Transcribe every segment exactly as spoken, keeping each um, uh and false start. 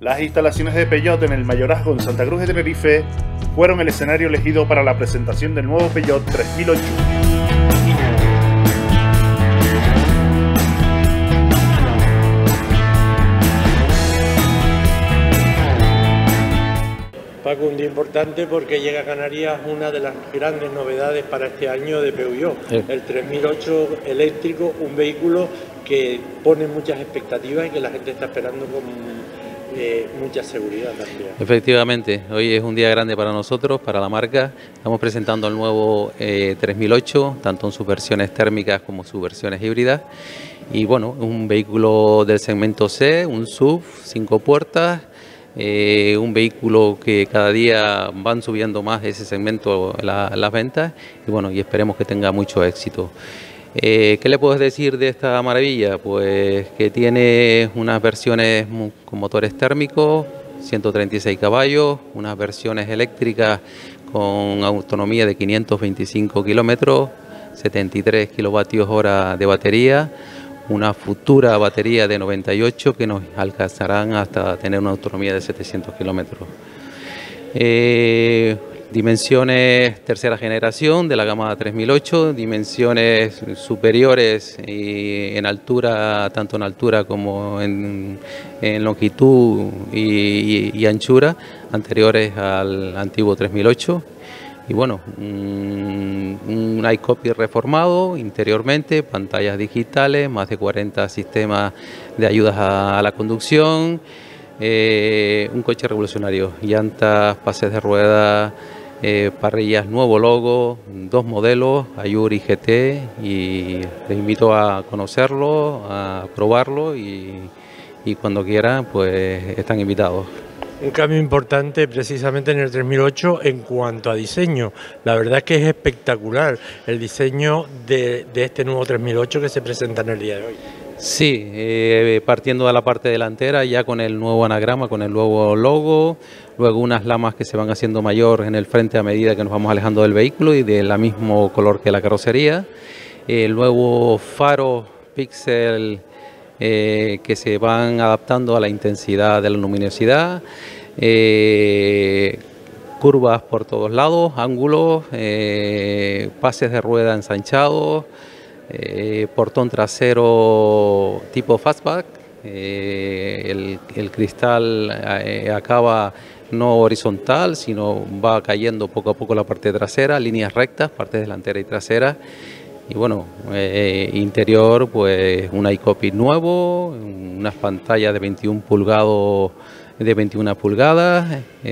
Las instalaciones de Peugeot en el Mayorazgo en Santa Cruz de Tenerife fueron el escenario elegido para la presentación del nuevo Peugeot tres mil ocho. Paco, un día importante porque llega a Canarias una de las grandes novedades para este año de Peugeot, sí. El tres mil ocho eléctrico, un vehículo que pone muchas expectativas y que la gente está esperando con eh, mucha seguridad también. Efectivamente, hoy es un día grande para nosotros, para la marca. Estamos presentando el nuevo eh, tres mil ocho, tanto en sus versiones térmicas como sus versiones híbridas. Y bueno, un vehículo del segmento C, un S U V, cinco puertas. Eh, un vehículo que cada día van subiendo más ese segmento la, las ventas y bueno, y esperemos que tenga mucho éxito. Eh, ¿Qué le puedo decir de esta maravilla? Pues que tiene unas versiones con motores térmicos, ciento treinta y seis caballos, unas versiones eléctricas con autonomía de quinientos veinticinco kilómetros, setenta y tres kilovatios hora de batería, una futura batería de noventa y ocho que nos alcanzarán hasta tener una autonomía de setecientos kilómetros. Eh, dimensiones tercera generación de la gama tres mil ocho, dimensiones superiores y en altura, tanto en altura como en, en longitud y, y, y anchura, anteriores al antiguo tres mil ocho. Y bueno, un, un iCopy reformado interiormente, pantallas digitales, más de cuarenta sistemas de ayudas a, a la conducción, eh, un coche revolucionario, llantas, pases de rueda, eh, parrillas, nuevo logo, dos modelos, Ayuri G T, y les invito a conocerlo, a probarlo y, y cuando quieran pues están invitados. Un cambio importante precisamente en el tres mil ocho en cuanto a diseño. La verdad es que es espectacular el diseño de, de este nuevo tres mil ocho que se presenta en el día de hoy. Sí, eh, partiendo de la parte delantera ya con el nuevo anagrama, con el nuevo logo, luego unas lamas que se van haciendo mayor en el frente a medida que nos vamos alejando del vehículo y del mismo color que la carrocería, el nuevo faro píxel Eh, que se van adaptando a la intensidad de la luminosidad, eh, curvas por todos lados, ángulos, eh, pases de rueda ensanchados, eh, portón trasero tipo fastback, eh, el, el cristal eh, acaba no horizontal, sino va cayendo poco a poco la parte trasera, líneas rectas, parte delantera y trasera. Y bueno, eh, interior pues un iCopy nuevo, unas pantallas de veintiún pulgadas, de veintiuna pulgadas,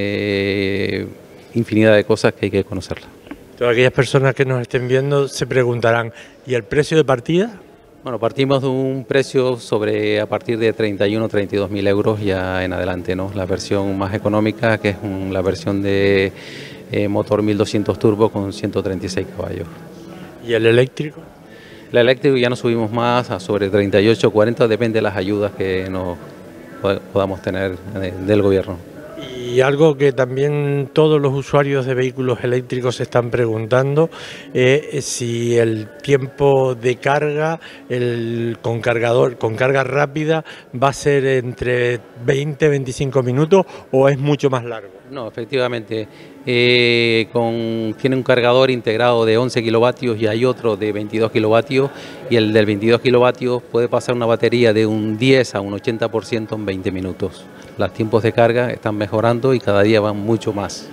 eh, infinidad de cosas que hay que conocerlas. Todas aquellas personas que nos estén viendo se preguntarán, ¿y el precio de partida? Bueno, partimos de un precio sobre a partir de treinta y uno, treinta y dos mil euros ya en adelante, ¿no? La versión más económica, que es un, la versión de eh, motor mil doscientos turbo con ciento treinta y seis caballos. ¿Y el eléctrico? El eléctrico ya nos subimos más a sobre treinta y ocho, cuarenta, depende de las ayudas que nos podamos tener del gobierno. Y algo que también todos los usuarios de vehículos eléctricos se están preguntando es si el tiempo de carga el, con cargador, con carga rápida va a ser entre veinte a veinticinco minutos o es mucho más largo. No, efectivamente, eh, con, tiene un cargador integrado de once kilovatios y hay otro de veintidós kilovatios y el del veintidós kilovatios puede pasar una batería de un diez a un ochenta por ciento en veinte minutos. Los tiempos de carga están mejorando y cada día van mucho más.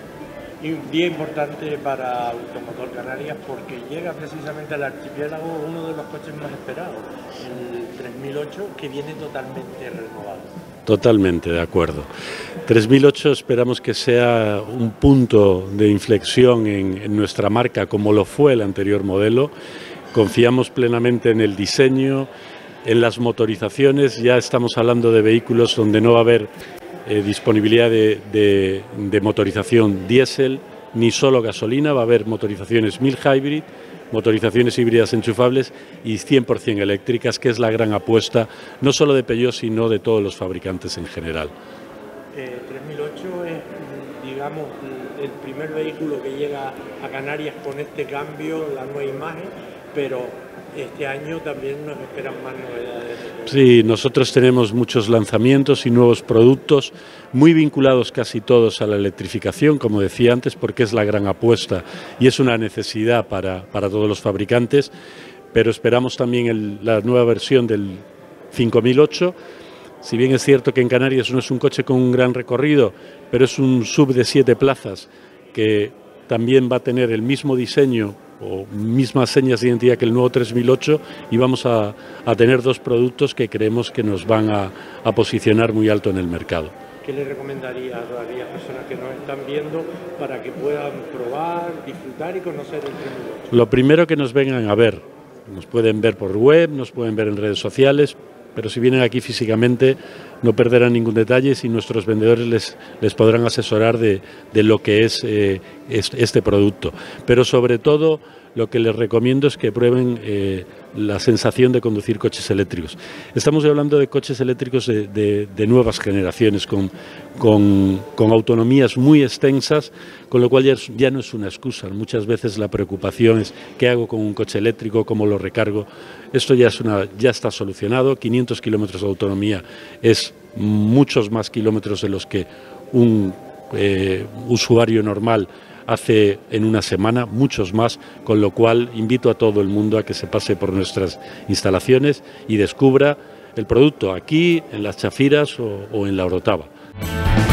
Y un día importante para Automotor Canarias porque llega precisamente al archipiélago uno de los coches más esperados, el tres mil ocho, que viene totalmente renovado. Totalmente, de acuerdo. tres mil ocho esperamos que sea un punto de inflexión en, en nuestra marca como lo fue el anterior modelo. Confiamos plenamente en el diseño, en las motorizaciones. Ya estamos hablando de vehículos donde no va a haber eh, disponibilidad de, de, de motorización diésel ni solo gasolina, va a haber motorizaciones mild hybrid, motorizaciones híbridas enchufables y cien por cien eléctricas, que es la gran apuesta no solo de Peugeot sino de todos los fabricantes en general. Eh, tres mil ocho es, digamos, el primer vehículo que llega a Canarias con este cambio, la nueva imagen, pero este año también nos esperan más novedades. Sí, nosotros tenemos muchos lanzamientos y nuevos productos muy vinculados casi todos a la electrificación, como decía antes, porque es la gran apuesta y es una necesidad para, para todos los fabricantes, pero esperamos también el, la nueva versión del cinco mil ocho. Si bien es cierto que en Canarias no es un coche con un gran recorrido, pero es un sub de siete plazas que también va a tener el mismo diseño o mismas señas de identidad que el nuevo tres mil ocho, y vamos a, a tener dos productos que creemos que nos van a, a posicionar muy alto en el mercado. ¿Qué le recomendaría a aquellas personas que nos están viendo para que puedan probar, disfrutar y conocer el tres mil ocho? Lo primero, que nos vengan a ver. Nos pueden ver por web, nos pueden ver en redes sociales, pero si vienen aquí físicamente no perderán ningún detalle y nuestros vendedores les, les podrán asesorar de, de lo que es eh, este producto. Pero sobre todo lo que les recomiendo es que prueben eh, la sensación de conducir coches eléctricos. Estamos hablando de coches eléctricos de, de, de nuevas generaciones, con, con, con autonomías muy extensas, con lo cual ya, es, ya no es una excusa. Muchas veces la preocupación es ¿qué hago con un coche eléctrico? ¿Cómo lo recargo? Esto ya, es una, ya está solucionado. quinientos kilómetros de autonomía es muchos más kilómetros de los que un eh, usuario normal hace en una semana, muchos más, con lo cual invito a todo el mundo a que se pase por nuestras instalaciones y descubra el producto aquí, en las Chafiras o, o en la Orotava.